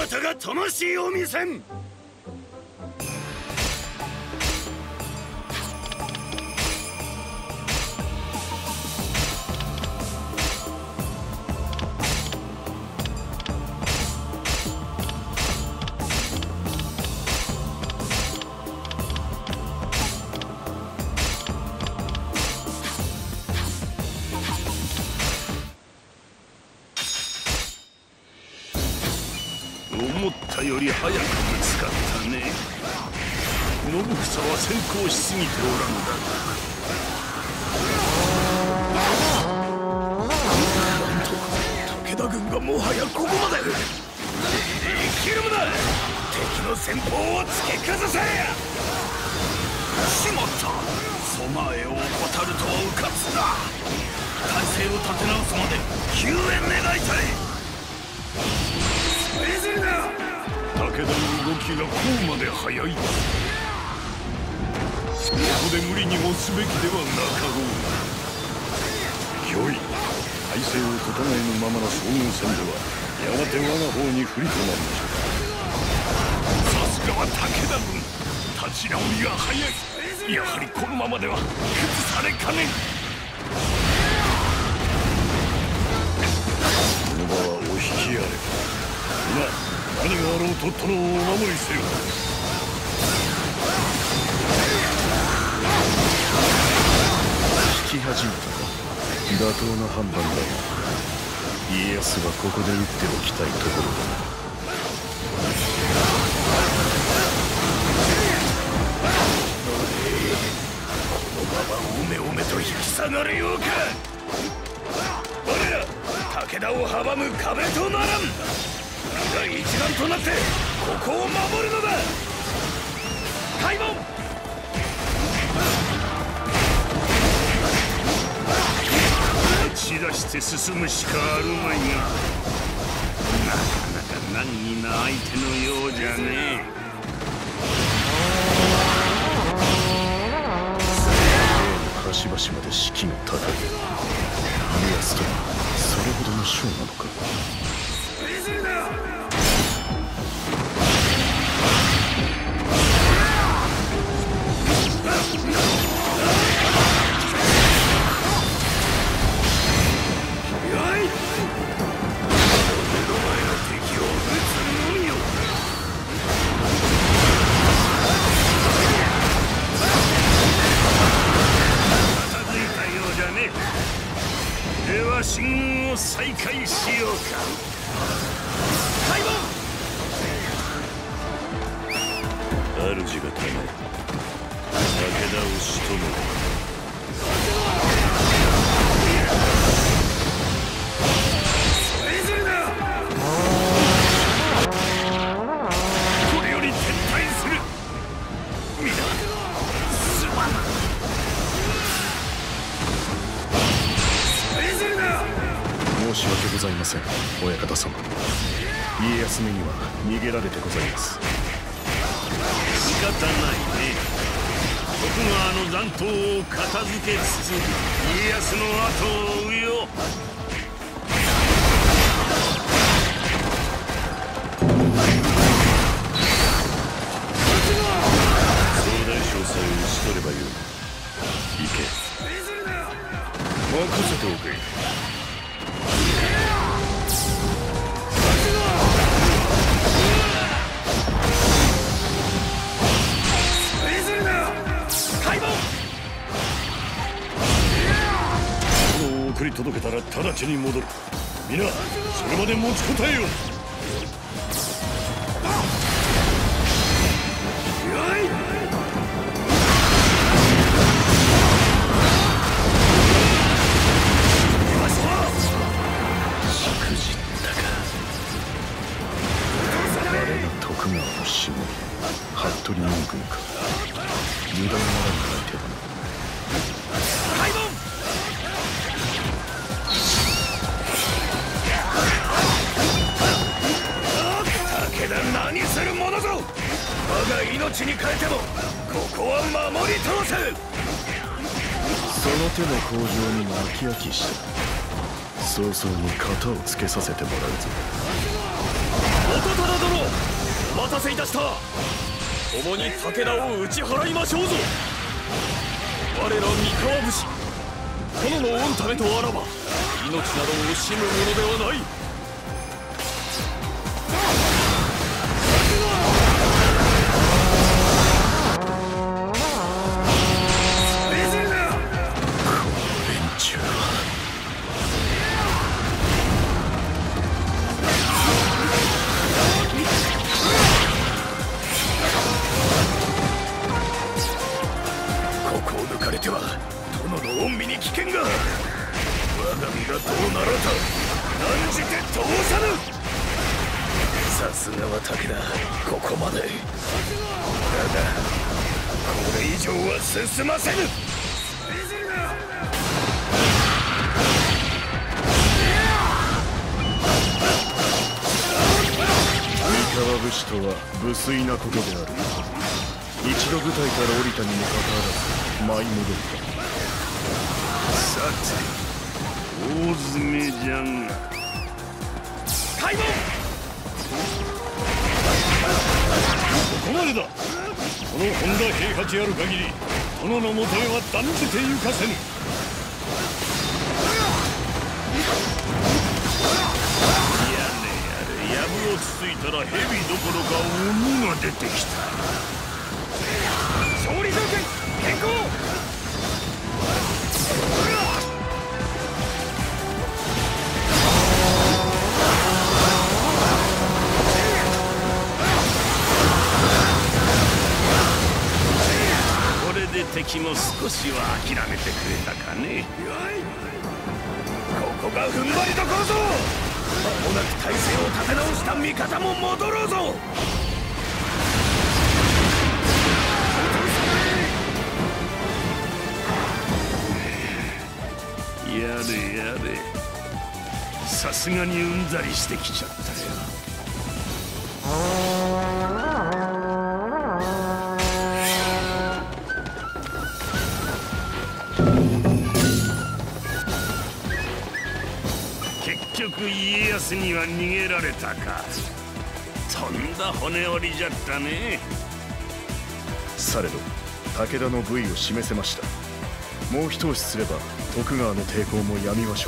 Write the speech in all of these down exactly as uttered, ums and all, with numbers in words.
たが魂を見せん。 思ったより早くぶつかったね。信房は先行しすぎておらんだが。なんと武田軍がもはやここまで。生きるもだ。敵の先鋒を突き崩せ。しまった。備えを怠るとはうかつだ。体勢を立て直すまで救援願いたい。武田の動きがこうまで速い。ここで無理にもすべきではなかろう。よい。体勢を整えぬままの将軍戦ではやがて我が方に不利となるでしょう。さすがは武田軍。立ち直りが早い。やはりこのままでは崩されかねん。この場はお引きあれ。皆何があろうと殿をお守りせよ。引き始めたか。妥当な判断だが家康はここで打っておきたいところだ。このままおめおめと引き下がれようか。我ら武田を阻む壁とならん。が一丸となってここを守るのだ。開門。打ち出して進むしかあるまいが、なかなか難儀な相手のようじゃねえ。端々まで士気の高い家康とはそれほどの将なのか。では進軍を再開しようか。開門。主がため武田を仕留める。これより撤退する。皆すまん。申し訳ございません親方様。家康めには逃げられてございます。仕方ないね。徳川の残党を片付けつつ家康の後を追うよ。総大将さえ討ち取ればよい。行け。任せておけ。送り届けたら直ちに戻る。皆それまで持ちこたえよ。しくじったか。あれが徳川のしもべ服部四軍か。油断ならない手だな。開門。武田何するものぞ。我が命に代えてもここは守り通せ。その手の向上にも飽き飽きした。早々に型をつけさせてもらうぞ。 元忠殿、お待たせいたした。共に武田を打ち払いましょうぞ。我ら三河武士、殿の御ためとあらば命など惜しむものではない。 さすがは武田、ここまで。だがこれ以上は進ませぬ。 三河武士とは無粋なことである。一度舞台から降りたにもかかわらず舞い戻った。さて大詰めじゃが開門。 ここまでだ。この本田平八ある限り殿のもとへは断じて行かせぬ。 やれやれ、藪をつついたら蛇どころか鬼が出てきた。 勝利条件変更。 敵も少しは諦めてくれたかね。 ここが踏ん張りどころぞ。間もなく体勢を立て直した味方も戻ろうぞ。 やれやれ、さすがにうんざりしてきちゃったよ。結局家康には逃げられたか。とんだ骨折りじゃったね。 されど武田の武威を示せました。もう一押しすれば徳川の抵抗もやみましょう。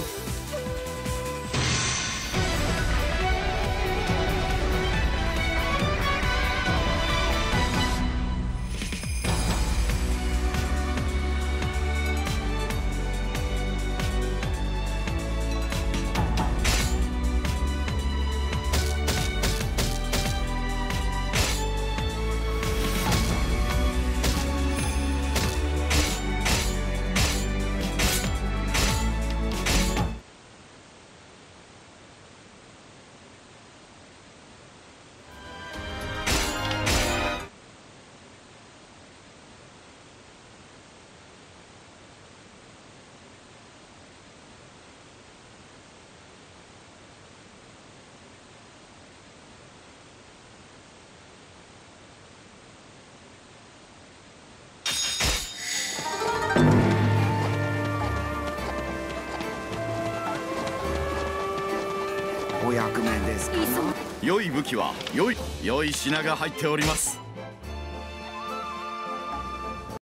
お役目ですかな。 良い武器は良い良い品が入っております。